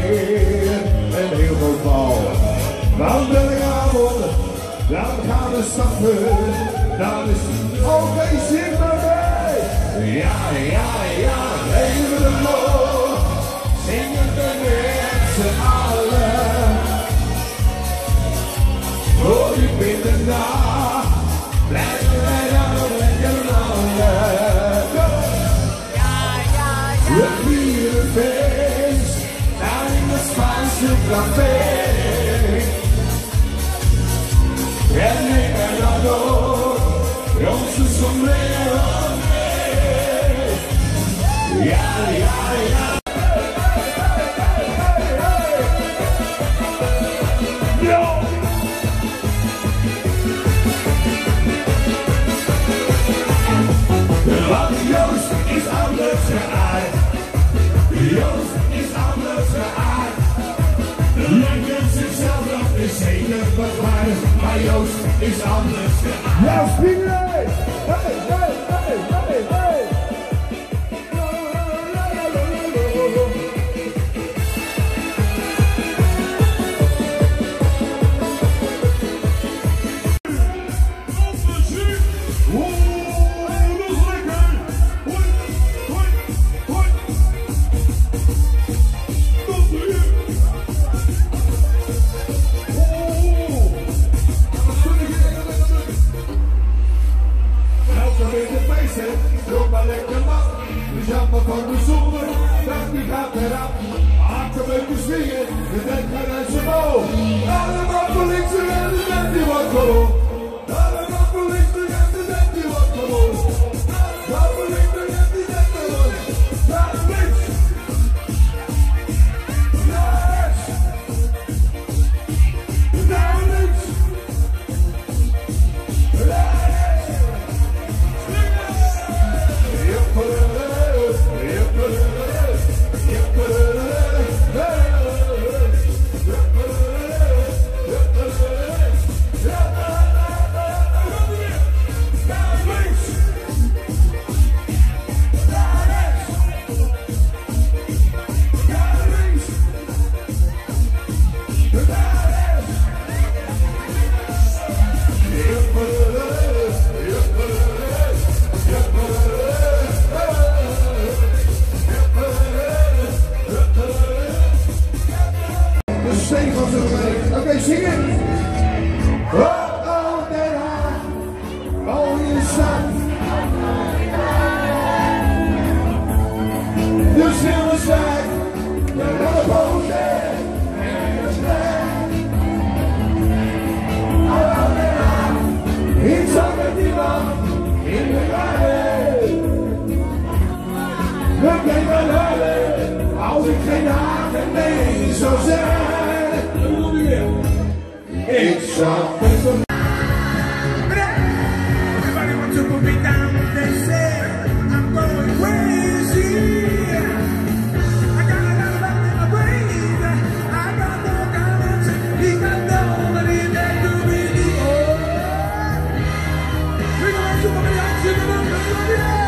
en heel veel bal. Dan ben ik avond, dan gaan we stappen, dan is het oké, zing maar mee. Ja, ja, ja, even de loop, zingen we met z'n allen. Oh, ik ben de nacht, blijven wij dan lekker rollen. Ja, ja, ja. We vieren feest, daar in het Spaanse café. En ik ben dan door, onze sombrero mee. Ja, ja, ja. Want Joost is anders geaard. Joost is anders geaard. Lijkt zichzelf nog is zeker wat waard. Maar Joost is anders geaard. Ja, springen! Hey, hey, hey, hey, hey! Doe maar lekker lach, de jammer van de zomer, dat die gaat eraf. Hakken met de swingen, de denker uit zijn boog. Allemaal voor links en de net die wordt gewoon. Allemaal voor links en de net die wordt gewoon. Allemaal voor links en die net die wordt. Naar links. Naar rechts. Naar links. Oké, zingen! Oh, oh, Den Haag, mooie stad. De Zilverstijk, de Rellebogen en de Stijk. Oh, Den Haag, ik zag met iemand in de garden. We blijven huilen als ik geen Haag en nee zou zijn. Ik zag best wel. Everybody wants to put me down, they say I'm going crazy. I got a lot of love in my brain. I got no comments. He got nobody there to be the we're going to put me down, to the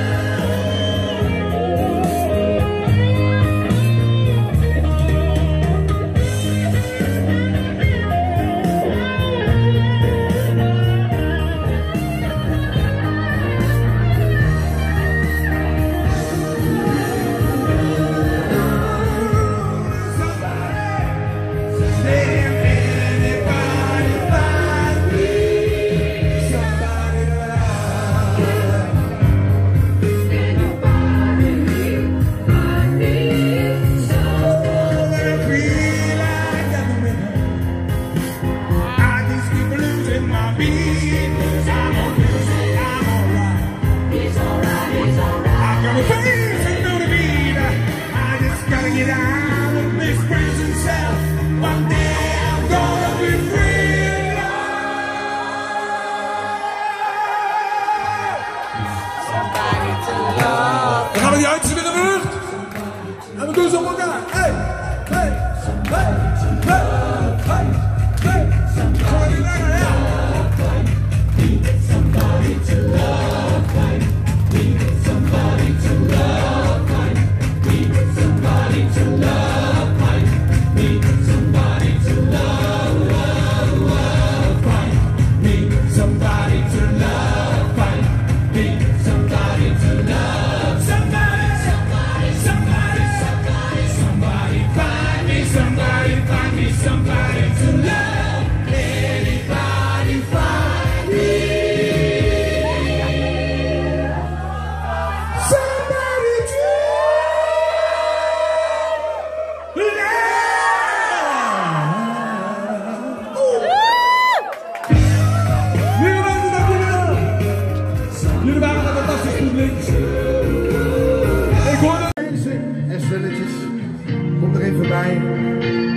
Dan gaan we die uitzien in de lucht. En we doen ze op elkaar. Hey, hey, hey, hey, hey, hey. Gooi die lekker, ja. Somebody to love, we need somebody to love, we need somebody to love, everybody.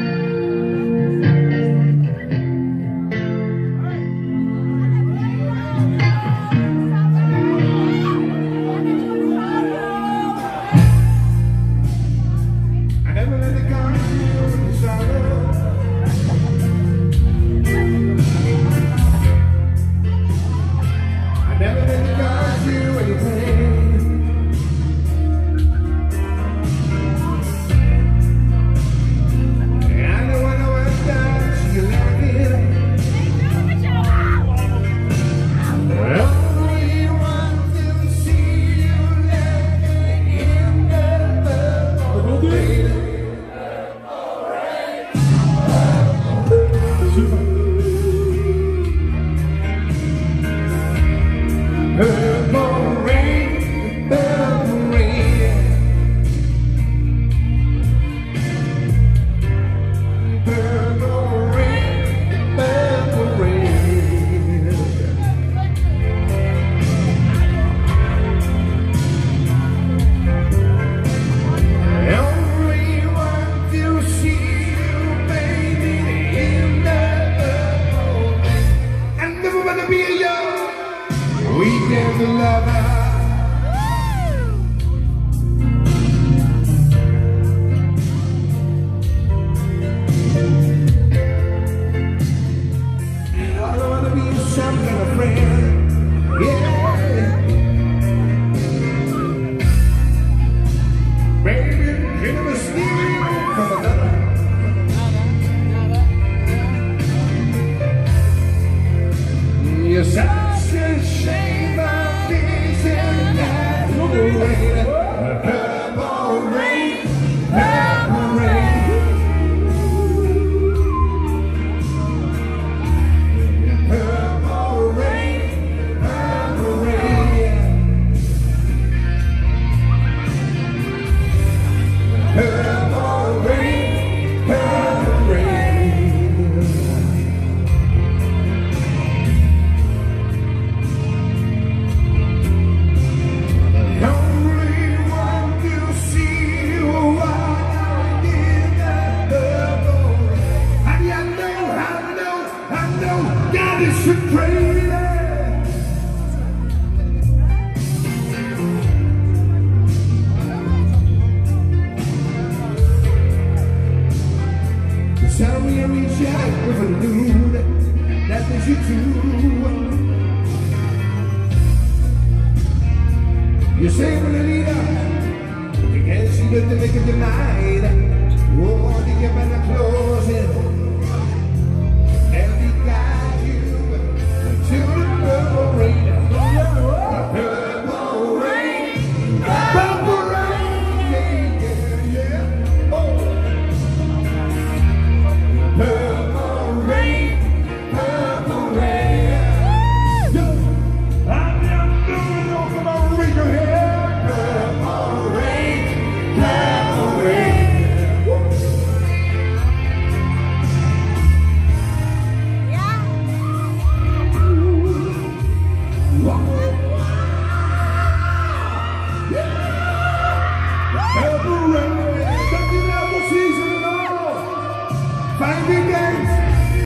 Tell me I reach out with a nude that is you too. You say, Lolita, you can't see that they make it tonight.